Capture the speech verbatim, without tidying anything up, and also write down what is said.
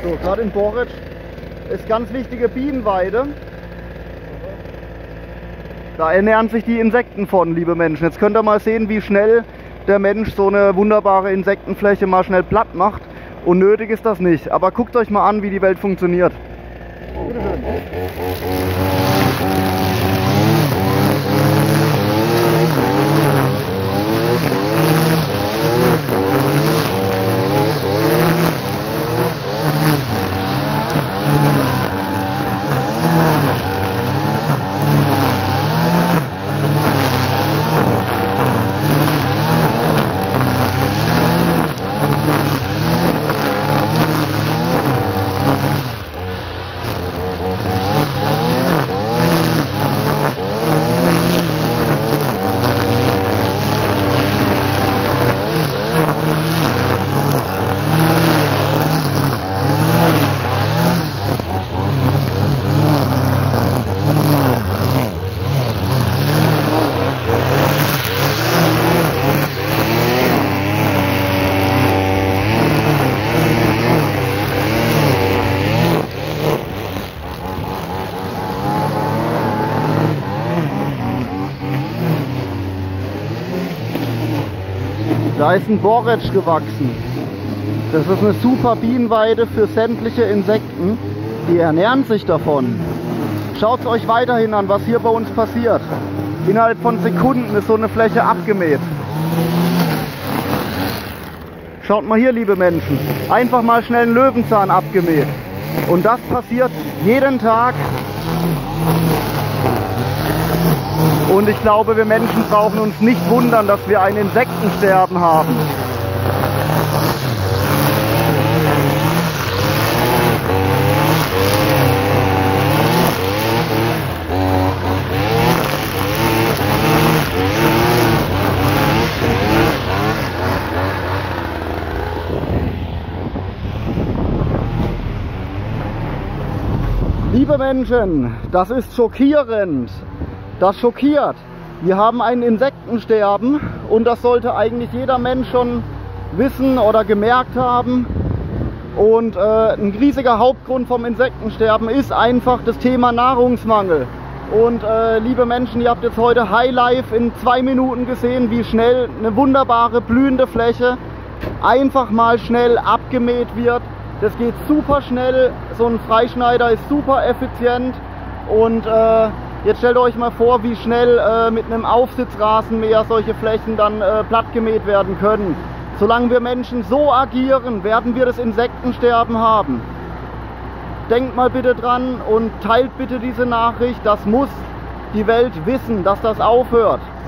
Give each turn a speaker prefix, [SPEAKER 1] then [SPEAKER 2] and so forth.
[SPEAKER 1] So, gerade in Boric ist ganz wichtige Bienenweide. Da ernähren sich die Insekten von, liebe Menschen. Jetzt könnt ihr mal sehen, wie schnell der Mensch so eine wunderbare Insektenfläche mal schnell platt macht. Und nötig ist das nicht. Aber guckt euch mal an, wie die Welt funktioniert. Bitteschön. Da ist ein Boric gewachsen. Das ist eine super Bienenweide für sämtliche Insekten. Die ernähren sich davon. Schaut es euch weiterhin an, was hier bei uns passiert. Innerhalb von Sekunden ist so eine Fläche abgemäht. Schaut mal hier, liebe Menschen. Einfach mal schnell einen Löwenzahn abgemäht. Und das passiert jeden Tag. Und ich glaube, wir Menschen brauchen uns nicht wundern, dass wir ein Insektensterben haben. Liebe Menschen, das ist schockierend. Das schockiert. Wir haben ein Insektensterben und das sollte eigentlich jeder Mensch schon wissen oder gemerkt haben. Und äh, ein riesiger Hauptgrund vom Insektensterben ist einfach das Thema Nahrungsmangel. Und äh, liebe Menschen, ihr habt jetzt heute Highlife in zwei Minuten gesehen, wie schnell eine wunderbare blühende Fläche einfach mal schnell abgemäht wird. Das geht super schnell, so ein Freischneider ist super effizient und äh, jetzt stellt euch mal vor, wie schnell äh, mit einem Aufsitzrasenmäher solche Flächen dann äh, plattgemäht werden können. Solange wir Menschen so agieren, werden wir das Insektensterben haben. Denkt mal bitte dran und teilt bitte diese Nachricht. Das muss die Welt wissen, dass das aufhört.